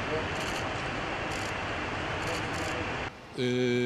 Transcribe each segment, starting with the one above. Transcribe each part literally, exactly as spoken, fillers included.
Ee,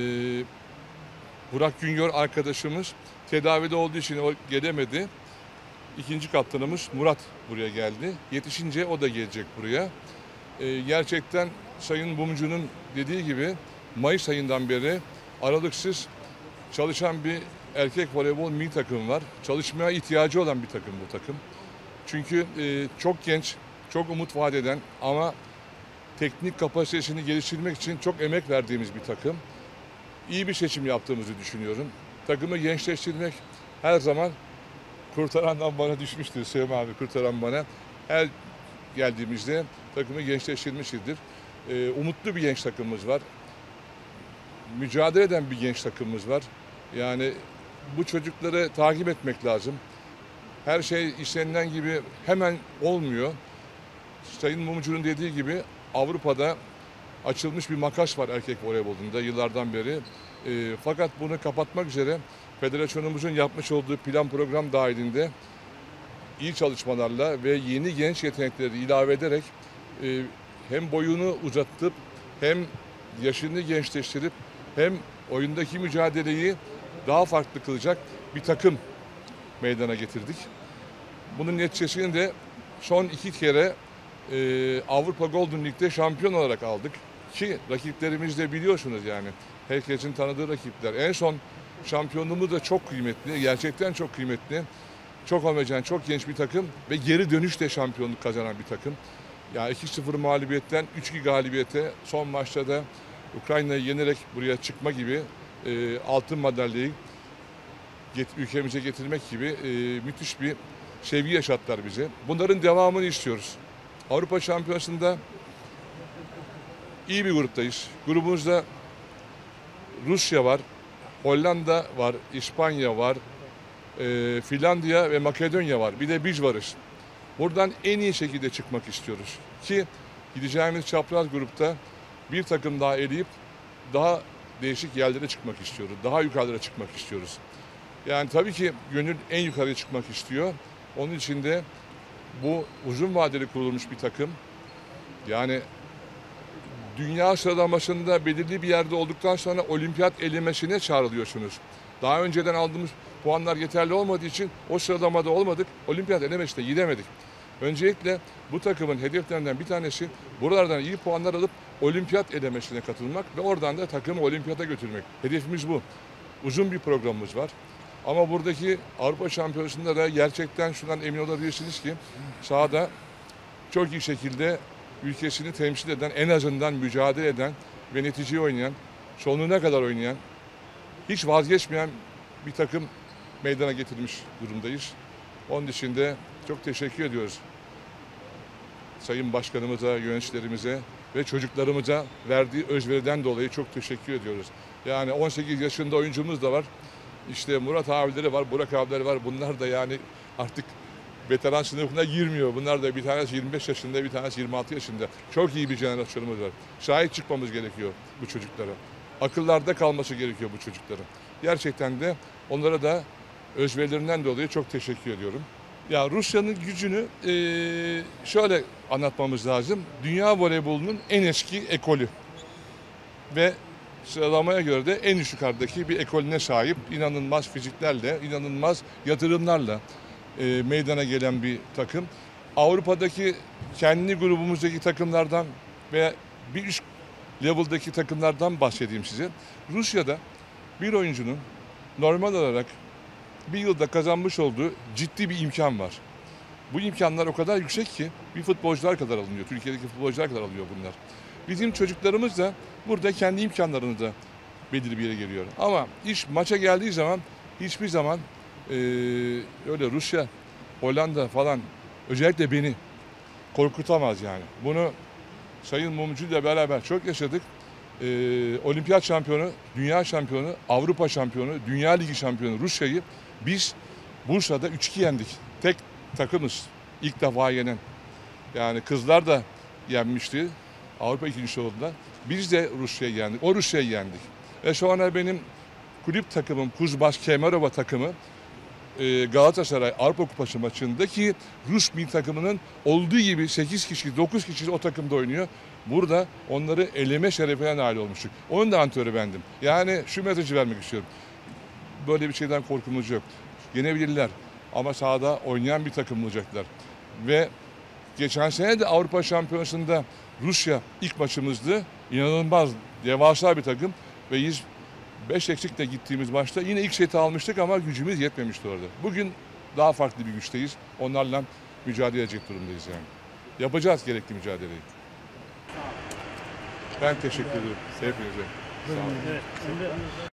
Burak Güngör arkadaşımız tedavide olduğu için o gelemedi. İkinci kaptanımız Murat buraya geldi. Yetişince o da gelecek buraya. Ee, gerçekten Sayın Mumcu'nun dediği gibi Mayıs ayından beri aralıksız çalışan bir erkek voleybol milli takım var. Çalışmaya ihtiyacı olan bir takım bu takım. Çünkü e, çok genç, çok umut vaat eden ama teknik kapasitesini geliştirmek için çok emek verdiğimiz bir takım. İyi bir seçim yaptığımızı düşünüyorum. Takımı gençleştirmek her zaman kurtarandan bana düşmüştür. Sevim abi kurtaran bana. Her geldiğimizde takımı gençleştirmişizdir. Ee, umutlu bir genç takımımız var. Mücadele eden bir genç takımımız var. Yani bu çocukları takip etmek lazım. Her şey istenilen gibi hemen olmuyor. Sayın Mumcu'nun dediği gibi Avrupa'da açılmış bir makas var erkek voleybolunda yıllardan beri. E, fakat bunu kapatmak üzere federasyonumuzun yapmış olduğu plan program dahilinde iyi çalışmalarla ve yeni genç yetenekleri ilave ederek e, hem boyunu uzatıp hem yaşını gençleştirip hem oyundaki mücadeleyi daha farklı kılacak bir takım meydana getirdik. Bunun neticesini de son iki kere e, Avrupa Golden League'de şampiyon olarak aldık. Ki rakiplerimiz de biliyorsunuz yani. Herkesin tanıdığı rakipler. En son şampiyonluğumuz da çok kıymetli. Gerçekten çok kıymetli. Çok homojen, çok genç bir takım ve geri dönüşte şampiyonluk kazanan bir takım. Yani iki sıfır mağlubiyetten üç iki galibiyete son maçta da Ukrayna'yı yenerek buraya çıkma gibi e, altın madalyayı get, ülkemize getirmek gibi e, müthiş bir sevgi yaşattılar bize. Bunların devamını istiyoruz. Avrupa Şampiyonası'nda iyi bir gruptayız. Grubumuzda Rusya var, Hollanda var, İspanya var, e, Finlandiya ve Makedonya var. Bir de biz varız. Buradan en iyi şekilde çıkmak istiyoruz. Ki gideceğimiz çapraz grupta bir takım daha eleyip daha değişik yerlere çıkmak istiyoruz. Daha yukarılara çıkmak istiyoruz. Yani tabii ki gönül en yukarıya çıkmak istiyor. Onun için de bu uzun vadeli kurulmuş bir takım. Yani dünya sıralamasında belirli bir yerde olduktan sonra olimpiyat elemesine çağrılıyorsunuz. Daha önceden aldığımız puanlar yeterli olmadığı için o sıralamada olmadık. Olimpiyat elemesine gidemedik. Öncelikle bu takımın hedeflerinden bir tanesi buralardan iyi puanlar alıp olimpiyat elemesine katılmak ve oradan da takımı olimpiyata götürmek. Hedefimiz bu. Uzun bir programımız var. Ama buradaki Avrupa Şampiyonası'nda da gerçekten şundan emin olabilirsiniz ki sahada çok iyi şekilde ülkesini temsil eden, en azından mücadele eden ve neticeyi oynayan, sonuna kadar oynayan, hiç vazgeçmeyen bir takım meydana getirmiş durumdayız. Onun için de çok teşekkür ediyoruz Sayın Başkanımıza, yöneticilerimize ve çocuklarımıza verdiği özveriden dolayı çok teşekkür ediyoruz. Yani on sekiz yaşında oyuncumuz da var. İşte Murat abileri var, Burak abileri var. Bunlar da yani artık veteran sınıfına girmiyor. Bunlar da bir tanesi yirmi beş yaşında, bir tanesi yirmi altı yaşında. Çok iyi bir jenerasyonumuz var. Şahit çıkmamız gerekiyor bu çocuklara. Akıllarda kalması gerekiyor bu çocukların. Gerçekten de onlara da özverilerinden dolayı çok teşekkür ediyorum. Ya Rusya'nın gücünü e, şöyle anlatmamız lazım. Dünya voleybolunun en eski ekolü ve sıralamaya göre de en üst yukarıdaki bir ekolüne sahip, inanılmaz fiziklerle, inanılmaz yatırımlarla e, meydana gelen bir takım. Avrupa'daki kendi grubumuzdaki takımlardan ve bir üst level'daki takımlardan bahsedeyim size. Rusya'da bir oyuncunun normal olarak bir yılda kazanmış olduğu ciddi bir imkan var. Bu imkanlar o kadar yüksek ki bir futbolcular kadar alınıyor. Türkiye'deki futbolcular kadar alıyor bunlar. Bizim çocuklarımız da burada kendi imkanlarını da belirli bir yere geliyor. Ama iş maça geldiği zaman hiçbir zaman e, öyle Rusya, Hollanda falan özellikle beni korkutamaz yani. Bunu Sayın Mumcu ile beraber çok yaşadık. E, Olimpiyat şampiyonu, dünya şampiyonu, Avrupa şampiyonu, Dünya Ligi şampiyonu Rusya'yı biz Bursa'da üç iki yendik. Tek takımız ilk defa yenen. Yani kızlar da yenmişti Avrupa ikincisi olduğunda. Biz de Rusya'yı yendik. O Rusya'yı yendik. Ve sonra benim kulüp takımım Kuzbaş Kemerova takımı e, Galatasaray Avrupa Kupası maçındaki Rus milli takımının olduğu gibi sekiz kişi, dokuz kişi o takımda oynuyor. Burada onları eleme şerefine nail olmuştuk. Onun da antrenörü bendim. Yani şu mesajı vermek istiyorum. Böyle bir şeyden korkumuz yok. Yenebilirler ama sahada oynayan bir takım olacaklar. Ve geçen sene de Avrupa Şampiyonası'nda Rusya ilk maçımızdı. İnanılmaz, devasa bir takım ve biz beş eksikle gittiğimiz maçta yine ilk seti almıştık ama gücümüz yetmemişti orada. Bugün daha farklı bir güçteyiz. Onlarla mücadele edecek durumdayız yani. Yapacağız gerekli mücadeleyi. Ben teşekkür ederim hepinize. Sağ olun. Evet, şimdi